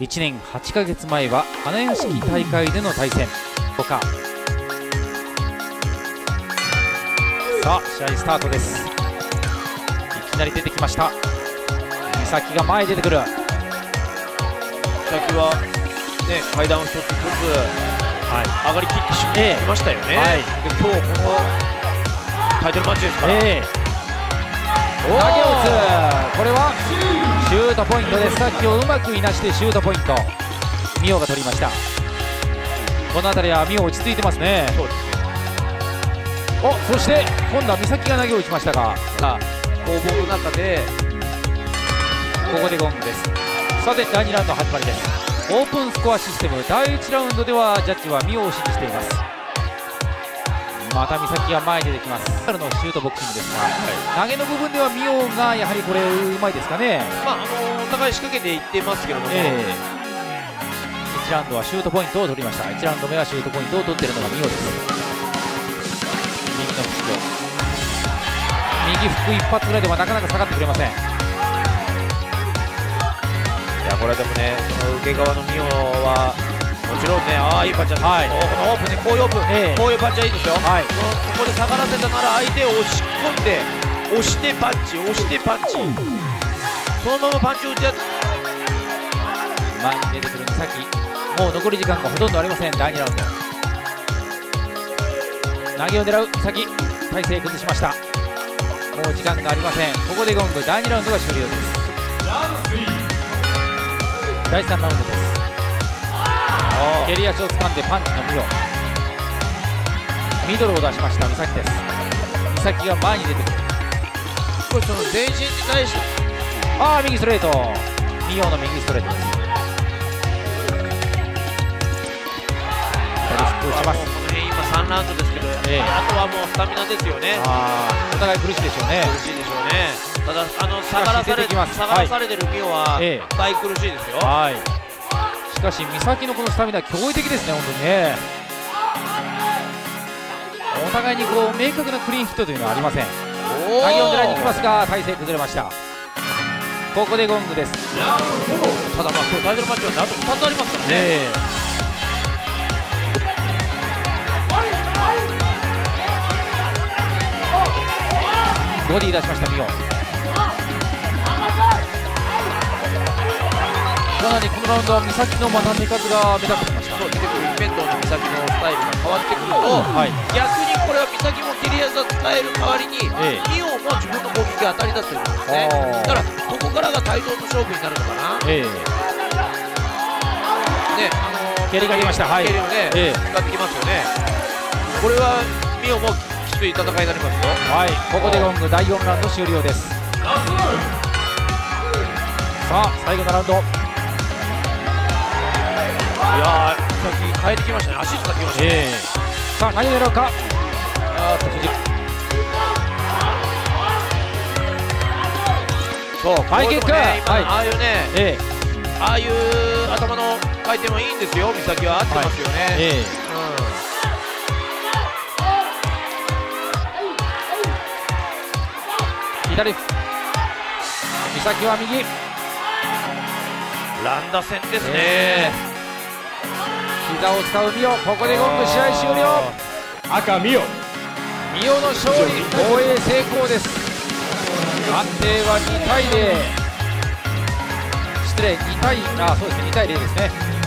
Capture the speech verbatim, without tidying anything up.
いちねんはちかげつまえは花屋敷大会での対戦とか。さあ試合スタートです。いきなり出てきました。美咲が前に出てくる。 美咲はね階段を一つ一つ、はい、上がりきってしましたよね、はい、で今日このタイトルマッチですから、えー、 投げ打つ。これはシュートポイントです。さっきをうまくいなしてシュートポイント、ミオが取りました。この辺りはミオ落ち着いてますね。 そうですね。 お、そして今度は美咲が投げを打ちましたが、 さあ攻防の中でここでゴングです。さてだいにラウンド始まりです。オープンスコアシステムだいいちラウンドではジャッジはミオを指示しています。また美咲が前に出てきます。彼のシュートボクシングですが、はい、投げの部分ではミオがやはりこれうまいですかね。 まあ、あのー、お互い仕掛けていってますけれども、えー、 いちラウンドはシュートポイントを取りました。いちラウンド目はシュートポイントを取っているのがミオです。右のフック、右フック一発ぐらいではなかなか下がってくれません。いやこれでもね、その受け側のミオはもちろんね、ああいいパンチャー、はい、このオープンね、こういうオープン、えー、こういうパンチャーいいですよ、はい、ここで下がらせたなら相手を押し込んで押してパンチ、押してパンチ、そのままパンチを打ってやつ。 前に出てくる美咲、もう残り時間がほとんどありません。だいにラウンド投げを狙う美咲、体勢崩しました。もう時間がありません。ここでゴング、だいにラウンドが終了です。だいさんラウンドです。蹴り足を掴んでパンチのミオ、ミドルを出しました美咲です。美咲が前に出てくる。 これその全身に対して、 ああ右ストレート、ミオの右ストレートです。左フック打ちます。 この辺今さんラウンドですけど、えー、あとはもうスタミナですよね。 あお互い苦しいでしょうね。 苦しいでしょうね。ただあの下がらされ下がらされてるミオは大苦しいですよ。 はい、しかし美咲のこのスタミナ驚異的ですね、本当にね。お互いにこう明確なクリーンヒットというのはありません。投げを狙いに行きますが体勢崩れました。ここでゴングです。 ただまあ今日タイトルマッチはあとふたつありますからね、えーボディ出しましたミオ。かなりこのラウンドは美咲のまた手数が目立ってきました。 そう出てくる一辺倒の美咲のスタイルが変わってくると、はい、逆にこれは美咲も蹴り技を使える代わりに、ええ、ミオも自分の攻撃が当たり出すということですね。だからここからが対等の勝負になるのかな。ええ、ね、あのー、 蹴りが出ました。はい、 蹴りをね、ええ、使ってきますよね。これはミオもきつい戦いになりますよ。 はい、ここでゴング、だいよんラウンド終了です。さあ最後のラウンド、 いやー先変えてきましたね。足使ってきましたね、えー、さあ何を狙うか。あそうハイキック、ね、今、はい、ああいうね、 えー、ああいう頭の回転はいいんですよ。美咲は合ってますよね、はい、えーうん、左美咲は右、 乱打戦ですね、 えー膝を使うミオ、ここでゴング、試合終了。 赤ミオ、 ミオの勝利、防衛成功です。判定はにたいゼロ、失礼にたい、あそうですねにたいゼロですね。